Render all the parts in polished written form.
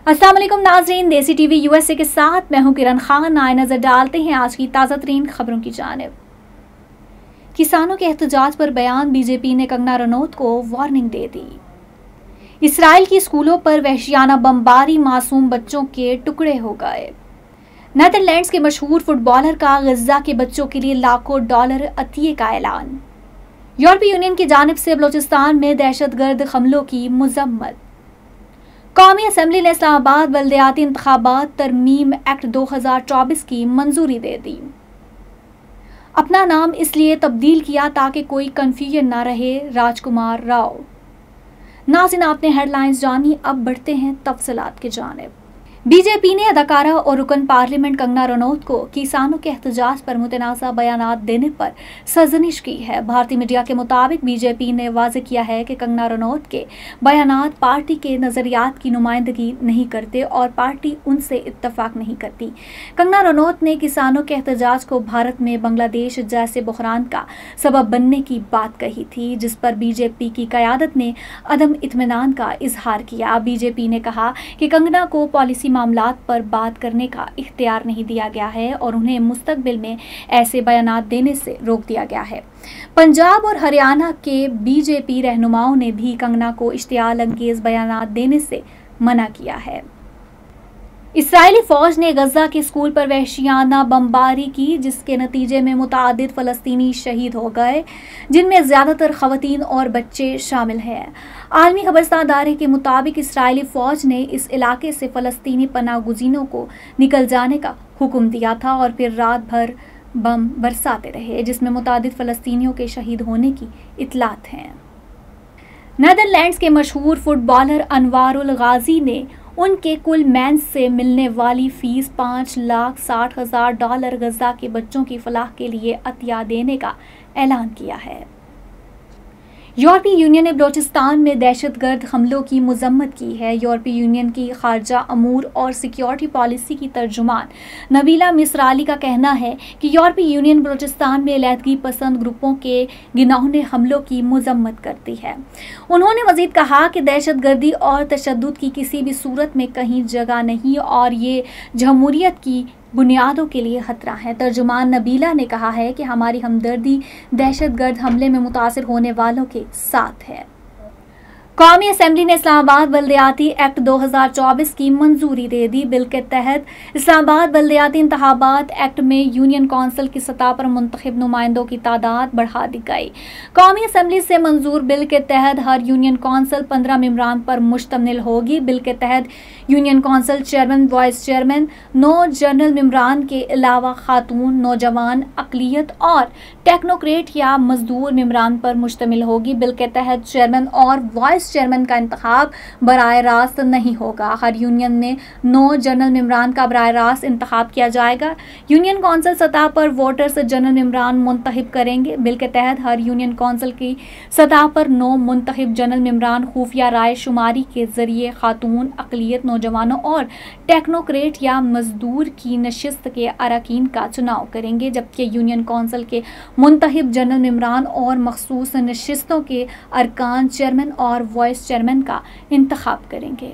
अस्सलाम वालेकुम नाज़रीन, देसी टीवी यूएसए के साथ मैं हूं किरण खान। आए नजर डालते हैं आज की ताज़ा तरीन खबरों की जानिब। किसानों के एहतजाज पर बयान, बीजेपी ने कंगना रनौत को वार्निंग दे दी। इसराइल की स्कूलों पर वहशियाना बमबारी, मासूम बच्चों के टुकड़े हो गए। नीदरलैंड्स के मशहूर फुटबॉलर का गजा के बच्चों के लिए लाखों डॉलर अतिये का ऐलान। यूरोपीय यूनियन की जानिब से बलोचिस्तान में दहशतगर्द हमलों की मजम्मत। कौमी असम्बली ने इस्लामाबाद बल्दियाती इंतखाबात तरमीम एक्ट 2024 की मंजूरी दे दी। अपना नाम इसलिए तब्दील किया ताकि कोई कन्फ्यूजन ना रहे, राजकुमार राव। नाज़रीन, आपने हेडलाइंस जानी, अब बढ़ते हैं तफसीलात की जानिब। बीजेपी ने अदाकारा और रुकन पार्लियामेंट कंगना रनौत को किसानों के एहतजाज पर मुतनाज़ा बयानात देने पर सरजनिश की है। भारतीय मीडिया के मुताबिक बीजेपी ने वाज़ेह किया है कि कंगना रनौत के बयानात पार्टी के नज़रियात की नुमाइंदगी नहीं करते और पार्टी उनसे इत्तफाक नहीं करती। कंगना रनौत ने किसानों के एहतजाज को भारत में बांग्लादेश जैसे बहरान का सबब बनने की बात कही थी, जिस पर बीजेपी की क़यादत ने अदम इत्मीनान का इजहार किया। बीजेपी ने कहा कि कंगना को पॉलिसी मामलात पर बात करने का इख्तियार नहीं दिया गया है और उन्हें मुस्तकबिल में ऐसे बयानात देने से रोक दिया गया है। पंजाब और हरियाणा के बीजेपी रहनुमाओं ने भी कंगना को इश्तियाल अंगेज बयानात देने से मना किया है। इसराइली फौज ने गजा के स्कूल पर वहशियाना बमबारी की, जिसके नतीजे में मुतादिद फ़लस्तीनी शहीद हो गए, जिनमें ज़्यादातर ख़वातीन और बच्चे शामिल हैं। आलमी खबरसार इदारे के मुताबिक इसराइली फ़ौज ने इस इलाके से फ़लस्तीनी पनाहगुज़ीनों को निकल जाने का हुक्म दिया था और फिर रात भर बम बरसाते रहे, जिसमें मुतादिद फ़लस्तीनियों के शहीद होने की इतलात हैं। नीदरलैंड्स के मशहूर फुटबॉलर अनवारुल गाजी ने उनके कुल मैच से मिलने वाली फीस $5,60,000 गजा के बच्चों की फलाह के लिए अतिया देने का ऐलान किया है। यूरोपीय यूनियन ने बलोचिस्तान में दहशतगर्द हमलों की मजम्मत की है। यूरोपीय यूनियन की खारजा अमूर और सिक्योरिटी पॉलिसी की तर्जुमान नबीला मिसराली का कहना है कि यूरोपीय यूनियन बलोचिस्तान में अलहदगी पसंद ग्रुपों के घिनौने हमलों की मजम्मत करती है। उन्होंने मजीद कहा कि दहशतगर्दी और तशद्दुद की किसी भी सूरत में कहीं जगह नहीं और ये जमहूरियत की बुनियादों के लिए खतरा है। तर्जुमान नबीला ने कहा है कि हमारी हमदर्दी दहशतगर्द हमले में मुतासिर होने वालों के साथ है। कौमी असम्बली ने इस्लामाबाद बल्दियाती एक्ट 2024 की मंजूरी दे दी। बिल के तहत इस्लामाबाद बल्दियाती इंतखाबात एक्ट में यूनियन कौंसिल की सतह पर मुंतखब नुमाइंदों की तादाद बढ़ा दी गई। कौमी असम्बली से मंजूर बिल के तहत हर यूनियन कौंसिल 15 मेंबरान पर मुश्तमिल होगी। बिल के तहत union council chairman, vice chairman, 9 general मेंबरान के अलावा खातून, नौजवान, अकलियत और टेक्नोक्रेट या मजदूर मेंबरान पर मुश्तमिल होगी। बिल के तहत चेयरमैन और वाइस चेयरमैन का इंतखाब बराह रास्त नहीं होगा। हर यूनियन में 9 जनरल मेंबरान का बराह रास्त इंतखाब किया जाएगा। यूनियन कौंसिल सतह पर वोटर्स जनरल मेंबरान मुंतखब करेंगे। बिल के तहत हर यूनियन कौंसिल की सतह पर 9 मुंतखब जनरल मेंबरान खुफिया राय शुमारी के जरिए खातून, अकलियत, नौजवानों और टेक्नोक्रेट या मजदूर की नशिस्त के अरकान का चुनाव करेंगे, जबकि यूनियन कौंसिल के मुंतखब जनरल मेंबरान और मखसूस नशिस्तों के अरकान चेयरमैन और वाइस चेयरमैन का इंतखाब करेंगे।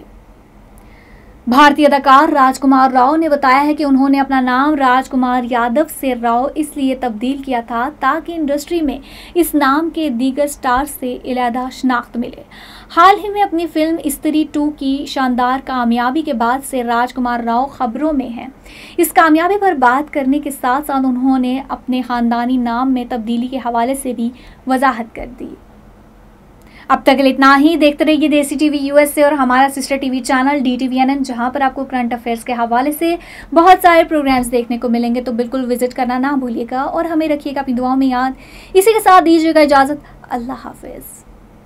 भारतीय अदाकार राजकुमार राव ने बताया है कि उन्होंने अपना नाम राजकुमार यादव से राव इसलिए तब्दील किया था ताकि इंडस्ट्री में इस नाम के दीगर स्टार से इलादा शनाख्त मिले। हाल ही में अपनी फिल्म स्त्री 2 की शानदार कामयाबी के बाद से राजकुमार राव खबरों में हैं। इस कामयाबी पर बात करने के साथ साथ उन्होंने अपने खानदानी नाम में तब्दीली के हवाले से भी वजाहत कर दी। अब तक इतना ही। देखते रहिए देसी टीवी यूएसए और हमारा सिस्टर टीवी चैनल DTVNN, जहां पर आपको करंट अफेयर्स के हवाले से बहुत सारे प्रोग्राम्स देखने को मिलेंगे, तो बिल्कुल विजिट करना ना भूलिएगा और हमें रखिएगा अपनी दुआओं में याद। इसी के साथ दीजिएगा इजाज़त। अल्लाह हाफिज़।